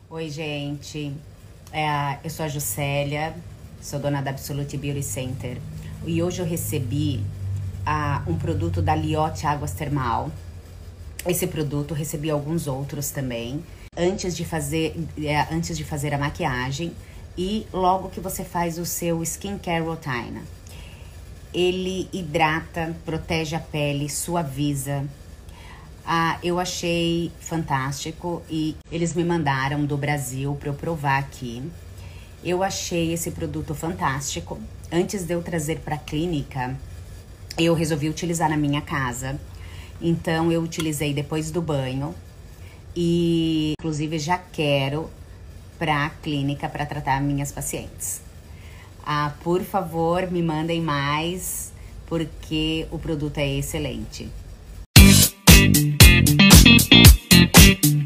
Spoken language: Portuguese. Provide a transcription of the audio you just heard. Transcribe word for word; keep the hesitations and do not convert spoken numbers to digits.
Oi, gente. É, eu sou a Juscelia, sou dona da Absolute Beauty Center. E hoje eu recebi ah, um produto da Liotte Águas Termal. Esse produto, recebi alguns outros também. Antes de fazer, é, antes de fazer a maquiagem e logo que você faz o seu skincare routine. Ele hidrata, protege a pele, suaviza. Ah, eu achei fantástico e eles me mandaram do Brasil para eu provar aqui. Eu achei esse produto fantástico. Antes de eu trazer para a clínica, eu resolvi utilizar na minha casa. Então eu utilizei depois do banho e inclusive já quero para a clínica para tratar minhas pacientes. Ah, por favor, me mandem mais porque o produto é excelente.